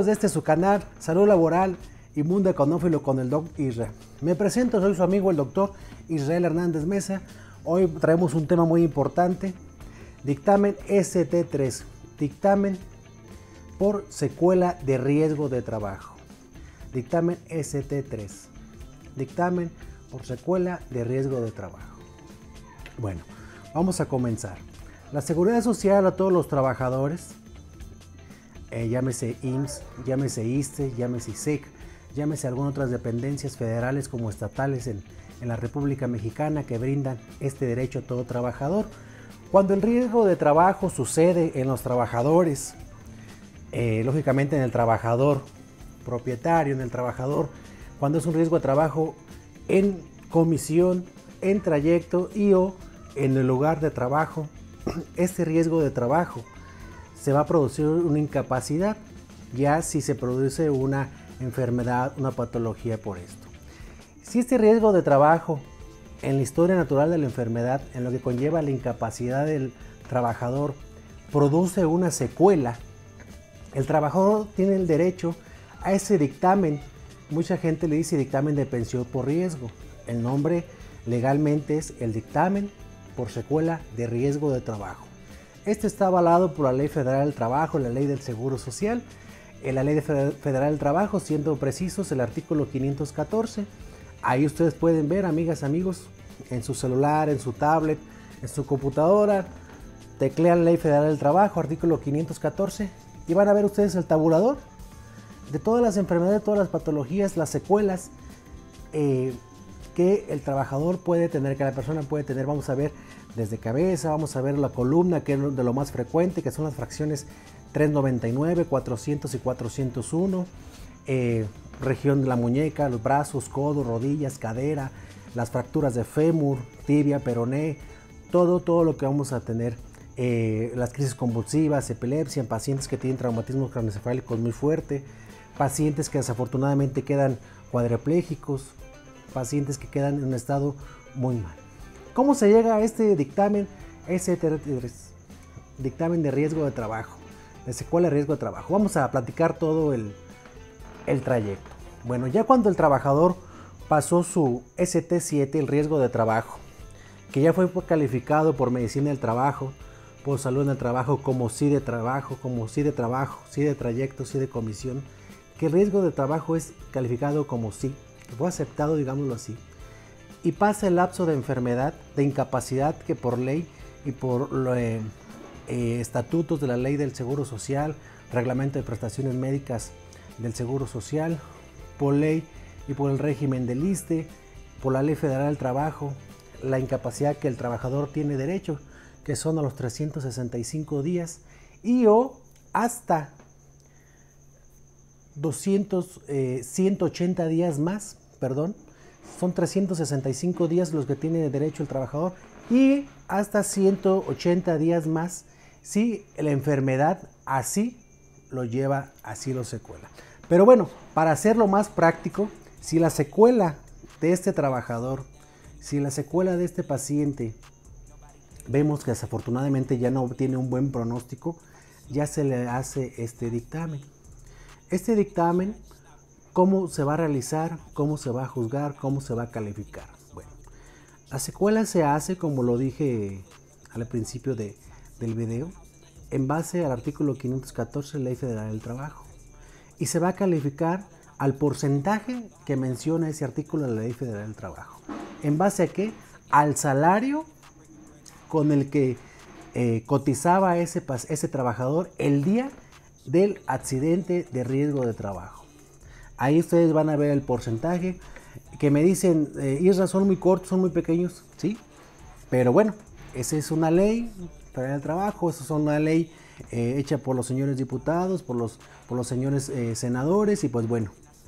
amigos de este su canal, Salud Laboral y Mundo Económico con el Doc Israel. Me presento, soy su amigo el doctor Israel Hernández Mesa. Hoy traemos un tema muy importante, dictamen ST3, dictamen por secuela de riesgo de trabajo. Dictamen ST3, dictamen por secuela de riesgo de trabajo. Bueno, vamos a comenzar. La seguridad social a todos los trabajadores, llámese IMSS, llámese ISSSTE, llámese ISEC, llámese algunas otras dependencias federales como estatales en la República Mexicana que brindan este derecho a todo trabajador. Cuando el riesgo de trabajo sucede en los trabajadores, lógicamente en el trabajador propietario, en el trabajador, cuando es un riesgo de trabajo en comisión, en trayecto y o en el lugar de trabajo, este riesgo de trabajo se va a producir una incapacidad, ya si se produce una enfermedad, una patología por esto. Si este riesgo de trabajo en la historia natural de la enfermedad, en lo que conlleva la incapacidad del trabajador, produce una secuela, el trabajador tiene el derecho a ese dictamen. Mucha gente le dice dictamen de pensión por riesgo. El nombre legalmente es el dictamen por secuela de riesgo de trabajo. Este está avalado por la Ley Federal del Trabajo, la Ley del Seguro Social, en la Ley Federal del Trabajo, siendo precisos el artículo 514. Ahí ustedes pueden ver, amigas, amigos, en su celular, en su tablet, en su computadora, teclean Ley Federal del Trabajo, artículo 514, y van a ver ustedes el tabulador de todas las enfermedades, de todas las patologías, las secuelas que el trabajador puede tener, que la persona puede tener. Vamos a ver desde cabeza, vamos a ver la columna, que es de lo más frecuente, que son las fracciones 399, 400 y 401, región de la muñeca, los brazos, codos, rodillas, cadera, las fracturas de fémur, tibia, peroné, todo lo que vamos a tener, las crisis convulsivas, epilepsia en pacientes que tienen traumatismos craneoencefálicos muy fuerte, pacientes que desafortunadamente quedan cuadriplégicos, pacientes que quedan en un estado muy mal. ¿Cómo se llega a este dictamen ST3? Dictamen de riesgo de trabajo, de secuela de riesgo de trabajo. Vamos a platicar todo el trayecto. Bueno, ya cuando el trabajador pasó su ST7, el riesgo de trabajo, que ya fue calificado por Medicina del Trabajo, por Salud en el Trabajo como sí de trabajo, como sí de trabajo, sí de trayecto, sí de comisión, que el riesgo de trabajo es calificado como sí, que fue aceptado, digámoslo así, y pasa el lapso de enfermedad, de incapacidad que por ley y por estatutos de la Ley del Seguro Social, Reglamento de Prestaciones Médicas del Seguro Social, por ley y por el régimen del ISSSTE, por la Ley Federal del Trabajo, la incapacidad que el trabajador tiene derecho, que son a los 365 días y o hasta 180 días más, perdón, son 365 días los que tiene derecho el trabajador y hasta 180 días más si la enfermedad así lo lleva, así lo secuela. Pero bueno, para hacerlo más práctico, si la secuela de este trabajador, si la secuela de este paciente vemos que desafortunadamente ya no tiene un buen pronóstico, ya se le hace este dictamen. Este dictamen, ¿cómo se va a realizar? ¿Cómo se va a juzgar? ¿Cómo se va a calificar? Bueno, la secuela se hace, como lo dije al principio del video, en base al artículo 514 de la Ley Federal del Trabajo. Y se va a calificar al porcentaje que menciona ese artículo de la Ley Federal del Trabajo. ¿En base a qué? Al salario con el que cotizaba ese trabajador el día del accidente de riesgo de trabajo. Ahí ustedes van a ver el porcentaje que me dicen, Isra, son muy cortos, son muy pequeños, sí, pero bueno, esa es una ley para el trabajo, esa es una ley hecha por los señores diputados, por los señores senadores y pues bueno,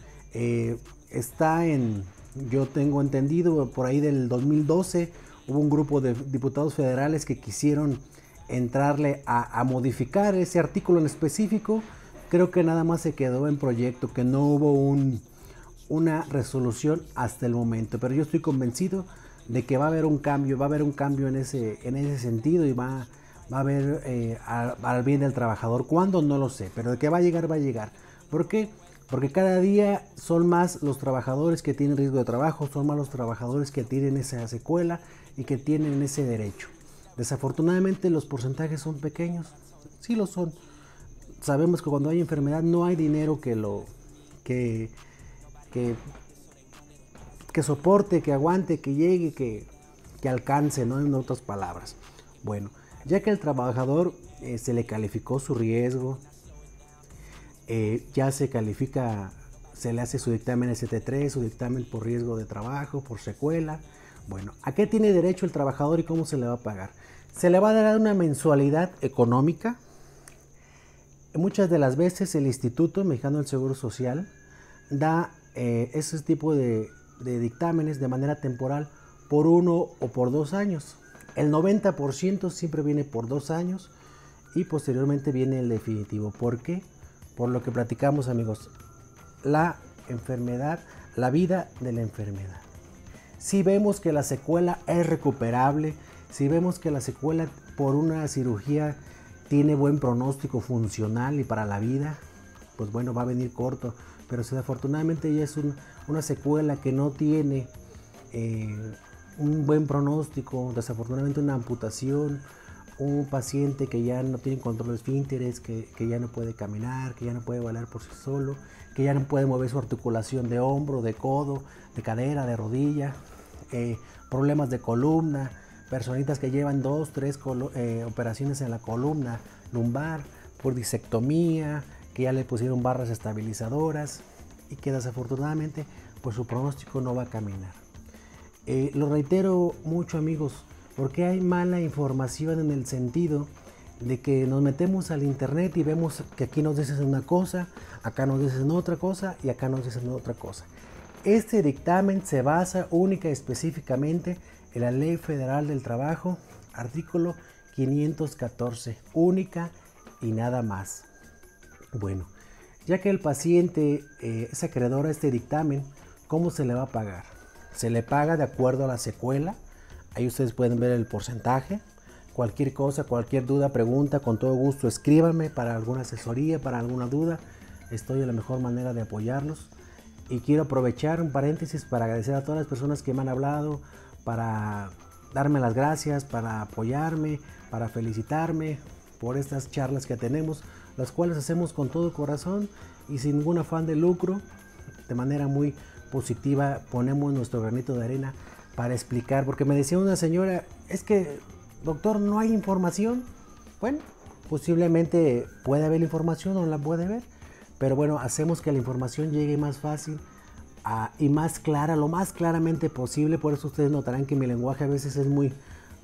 yo tengo entendido, por ahí del 2012 hubo un grupo de diputados federales que quisieron entrarle a modificar ese artículo en específico. Creo que nada más se quedó en proyecto, que no hubo una resolución hasta el momento, pero yo estoy convencido de que va a haber un cambio, en ese sentido y va a haber al bien del trabajador. ¿Cuándo? No lo sé, pero de que va a llegar, va a llegar. ¿Por qué? Porque cada día son más los trabajadores que tienen riesgo de trabajo, son más los trabajadores que tienen esa secuela y que tienen ese derecho. Desafortunadamente los porcentajes son pequeños, sí lo son. Sabemos que cuando hay enfermedad no hay dinero que soporte, que aguante, que llegue, que alcance, ¿no? En otras palabras. Bueno, ya que el trabajador se le calificó su riesgo, ya se califica, se le hace su dictamen ST3, su dictamen por riesgo de trabajo, por secuela. Bueno, ¿a qué tiene derecho el trabajador y cómo se le va a pagar? Se le va a dar una mensualidad económica. Muchas de las veces el Instituto Mexicano del Seguro Social da ese tipo de dictámenes de manera temporal por 1 o por 2 años. El 90% siempre viene por 2 años y posteriormente viene el definitivo. ¿Por qué? Por lo que platicamos, amigos, la enfermedad, la vida de la enfermedad. Si vemos que la secuela es recuperable, si vemos que la secuela por una cirugía tiene buen pronóstico funcional y para la vida, pues bueno, va a venir corto. Pero si desafortunadamente ya es una secuela que no tiene un buen pronóstico, desafortunadamente una amputación, un paciente que ya no tiene control de esfínteres, que ya no puede caminar, que ya no puede bailar por sí solo, que ya no puede mover su articulación de hombro, de codo, de cadera, de rodilla, problemas de columna, personitas que llevan 2, 3 operaciones en la columna lumbar por disectomía, que ya le pusieron barras estabilizadoras y que desafortunadamente pues su pronóstico no va a caminar. Lo reitero mucho, amigos, porque hay mala información en el sentido de que nos metemos al internet y vemos que aquí nos dicen una cosa, acá nos dicen otra cosa y acá nos dicen otra cosa. Este dictamen se basa única y específicamente en la Ley Federal del Trabajo, artículo 514, única y nada más. Bueno, ya que el paciente es acreedor a este dictamen, ¿cómo se le va a pagar? Se le paga de acuerdo a la secuela. Ahí ustedes pueden ver el porcentaje. Cualquier cosa, cualquier duda, pregunta, con todo gusto escríbanme para alguna asesoría, para alguna duda. Estoy en la mejor manera de apoyarlos. Y quiero aprovechar un paréntesis para agradecer a todas las personas que me han hablado, para darme las gracias, para apoyarme, para felicitarme por estas charlas que tenemos, las cuales hacemos con todo corazón y sin ningún afán de lucro, de manera muy positiva. Ponemos nuestro granito de arena para explicar, porque me decía una señora, es que doctor, no hay información. Bueno, posiblemente puede haber información o no la puede ver, pero bueno, hacemos que la información llegue más fácil y más clara, lo más claramente posible. Por eso ustedes notarán que mi lenguaje a veces es muy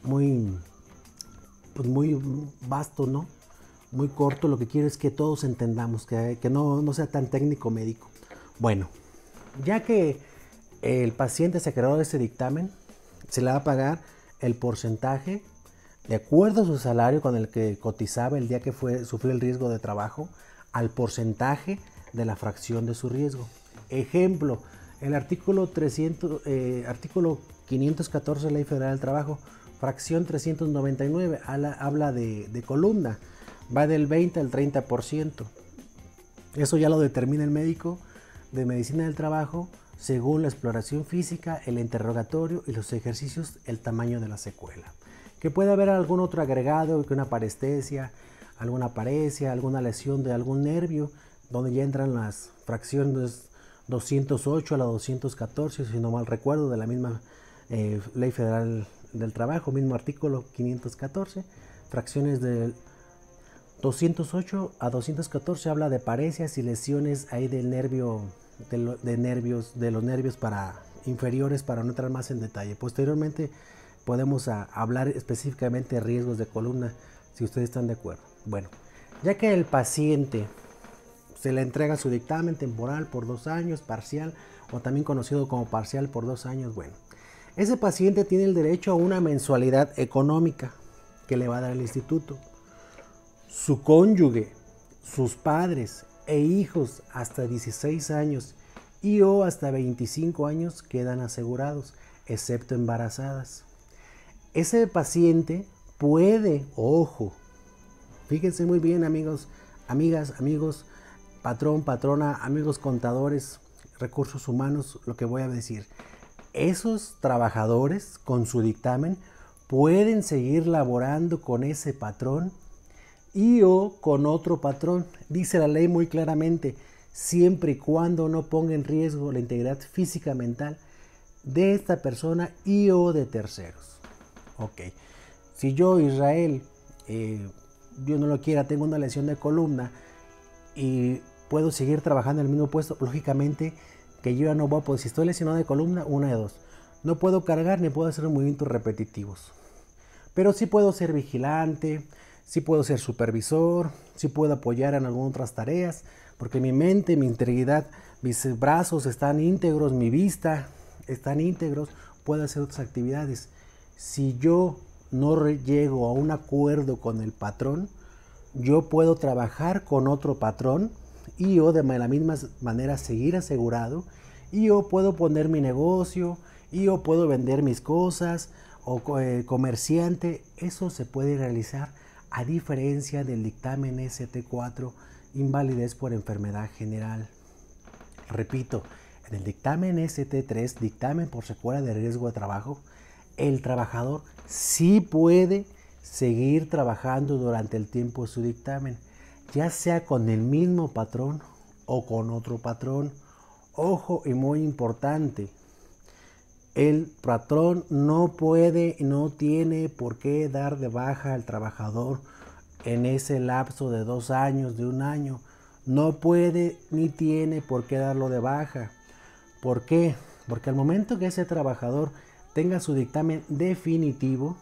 vasto, ¿no? Muy corto. Lo que quiero es que todos entendamos, que no sea tan técnico médico. Bueno, ya que el paciente se acreedor de ese dictamen, se le va a pagar el porcentaje de acuerdo a su salario con el que cotizaba el día que sufrió el riesgo de trabajo, al porcentaje de la fracción de su riesgo. Ejemplo, el artículo 514 de la Ley Federal del Trabajo, fracción 399, habla de columna, va del 20 al 30%. Eso ya lo determina el médico de medicina del trabajo según la exploración física, el interrogatorio y los ejercicios, el tamaño de la secuela. Que puede haber algún otro agregado, que una parestesia, alguna paresia, alguna lesión de algún nervio, donde ya entran las fracciones 208 a la 214, si no mal recuerdo, de la misma Ley Federal del Trabajo, mismo artículo 514, fracciones del 208 a 214 habla de paresias y lesiones ahí del nervio, de los nervios inferiores, para no entrar más en detalle. Posteriormente podemos hablar específicamente de riesgos de columna, si ustedes están de acuerdo. Bueno, ya que el paciente se le entrega su dictamen temporal por 2 años, parcial, o también conocido como parcial por 2 años, bueno, ese paciente tiene el derecho a una mensualidad económica que le va a dar el instituto. Su cónyuge, sus padres e hijos hasta 16 años o hasta 25 años quedan asegurados, excepto embarazadas. Ese paciente puede, ojo, fíjense muy bien, amigos, amigas, amigos, patrón, patrona, amigos contadores, recursos humanos, lo que voy a decir. Esos trabajadores con su dictamen pueden seguir laborando con ese patrón y o con otro patrón. Dice la ley muy claramente, siempre y cuando no ponga en riesgo la integridad física mental de esta persona y o de terceros. Ok, si yo, Israel, Dios no lo quiera, tengo una lesión de columna y puedo seguir trabajando en el mismo puesto, lógicamente que yo ya no voy a poder, si estoy lesionado de columna, una de dos, no puedo cargar ni puedo hacer movimientos repetitivos, pero sí puedo ser vigilante, sí puedo ser supervisor, sí puedo apoyar en algunas otras tareas, porque mi mente, mi integridad, mis brazos están íntegros, mi vista están íntegros, puedo hacer otras actividades. Si yo no llego a un acuerdo con el patrón, yo puedo trabajar con otro patrón y yo de la misma manera seguir asegurado y yo puedo poner mi negocio y yo puedo vender mis cosas o comerciante. Eso se puede realizar a diferencia del dictamen ST4, invalidez por enfermedad general. Repito, en el dictamen ST3, dictamen por secuela de riesgo de trabajo, el trabajador sí puede seguir trabajando durante el tiempo de su dictamen, ya sea con el mismo patrón o con otro patrón. Ojo, y muy importante, el patrón no puede, no tiene por qué dar de baja al trabajador en ese lapso de 2 años, de 1 año. No puede ni tiene por qué darlo de baja. ¿Por qué? Porque al momento que ese trabajador tenga su dictamen definitivo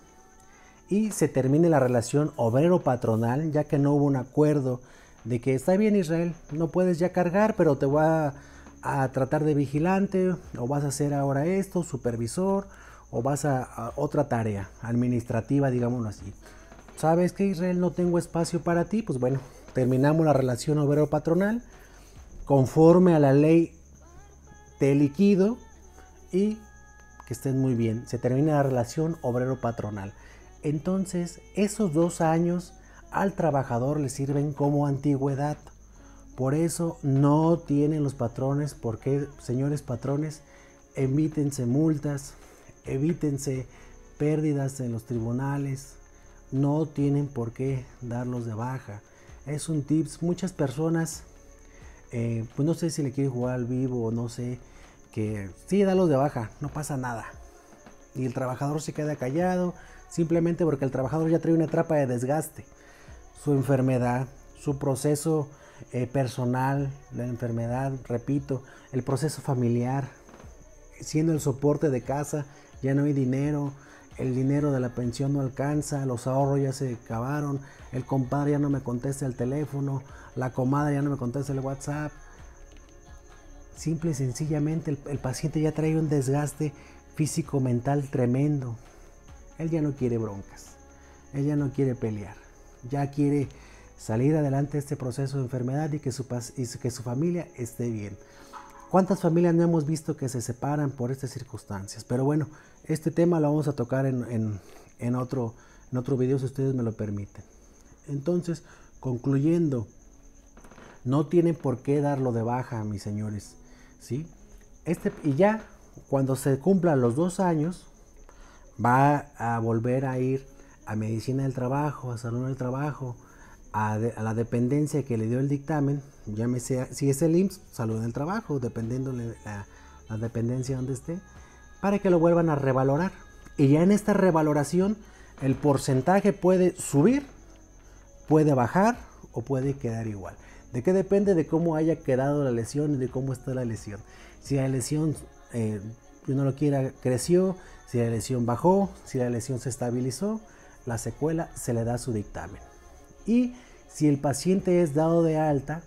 y se termine la relación obrero-patronal, ya que no hubo un acuerdo de que está bien, Israel, no puedes ya cargar, pero te voy a tratar de vigilante, o vas a hacer ahora esto, supervisor, o vas a otra tarea administrativa, digámoslo así. ¿Sabes que, Israel, no tengo espacio para ti? Pues bueno, terminamos la relación obrero-patronal, conforme a la ley te liquido y que estén muy bien. Se termina la relación obrero-patronal. Entonces, esos 2 años al trabajador le sirven como antigüedad. Por eso no tienen los patrones, porque, señores patrones, evítense multas, evítense pérdidas en los tribunales. No tienen por qué darlos de baja. Es un tips. Muchas personas, pues no sé si le quieren jugar al vivo o no sé, que sí, dalos de baja, no pasa nada. Y el trabajador se queda callado, simplemente porque el trabajador ya trae una etapa de desgaste. Su enfermedad, su proceso personal, la enfermedad, repito, el proceso familiar, siendo el soporte de casa, ya no hay dinero, el dinero de la pensión no alcanza, los ahorros ya se acabaron, el compadre ya no me contesta el teléfono, la comadre ya no me contesta el WhatsApp. Simple y sencillamente el paciente ya trae un desgaste físico-mental tremendo. Él ya no quiere broncas, él ya no quiere pelear, ya quiere salir adelante de este proceso de enfermedad y que su familia esté bien. ¿Cuántas familias no hemos visto que se separan por estas circunstancias? Pero bueno, este tema lo vamos a tocar en otro video si ustedes me lo permiten. Entonces, concluyendo, no tienen por qué darlo de baja, mis señores, ¿sí? Y ya cuando se cumplan los 2 años, va a volver a ir a medicina del trabajo, a salud del trabajo, a la dependencia que le dio el dictamen, llámese, si es el IMSS, salud del trabajo, dependiendo la dependencia donde esté, para que lo vuelvan a revalorar. Y ya en esta revaloración, el porcentaje puede subir, puede bajar o puede quedar igual. ¿De qué depende? De cómo haya quedado la lesión y de cómo está la lesión. Si la lesión, uno lo quiera, creció, si la lesión bajó, si la lesión se estabilizó, la secuela se le da su dictamen. Y si el paciente es dado de alta,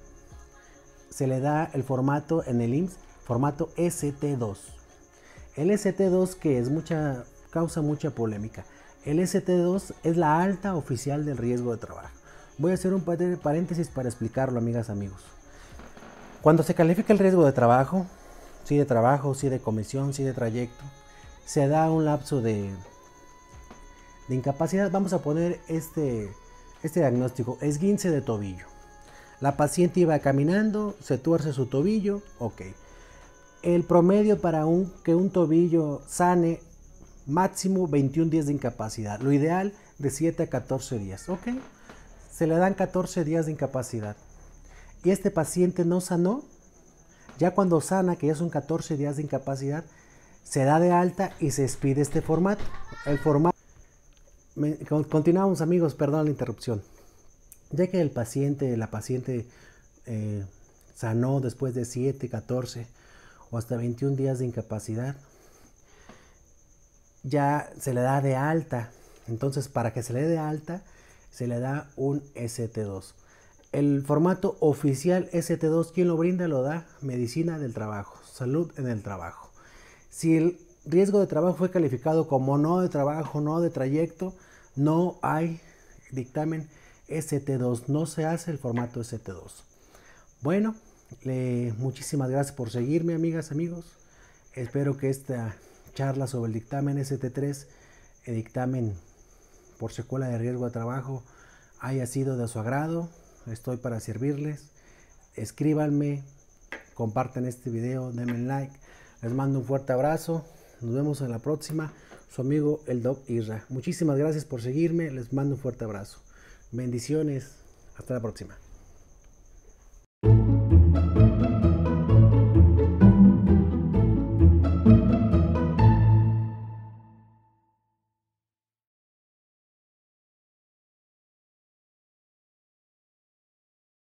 se le da el formato en el IMSS, formato ST2. El ST2 que es causa mucha polémica. El ST2 es la alta oficial del riesgo de trabajo. Voy a hacer un paréntesis para explicarlo, amigas, amigos. Cuando se califica el riesgo de trabajo, sí de comisión, sí de trayecto, se da un lapso de incapacidad. Vamos a poner este diagnóstico: esguince de tobillo. La paciente iba caminando, se tuerce su tobillo, ok. El promedio para que un tobillo sane, máximo 21 días de incapacidad. Lo ideal de 7 a 14 días, ok. Se le dan 14 días de incapacidad. Y este paciente no sanó. Ya cuando sana, que ya son 14 días de incapacidad, se da de alta y se expide este formato. El formato. Continuamos, amigos, perdón la interrupción. Ya que la paciente sanó después de 7, 14 o hasta 21 días de incapacidad, ya se le da de alta. Entonces, para que se le dé de alta, se le da un ST2. El formato oficial ST2, ¿quién lo brinda? Lo da Medicina del Trabajo, Salud en el Trabajo. Si el riesgo de trabajo fue calificado como no de trabajo, no de trayecto, no hay dictamen ST2, no se hace el formato ST2. Bueno, muchísimas gracias por seguirme, amigas, amigos. Espero que esta charla sobre el dictamen ST3, el dictamen por secuela de riesgo de trabajo, haya sido de su agrado. Estoy para servirles. Escríbanme, compartan este video, denme like. Les mando un fuerte abrazo. Nos vemos en la próxima. Su amigo el Doc Isra. Muchísimas gracias por seguirme. Les mando un fuerte abrazo. Bendiciones. Hasta la próxima.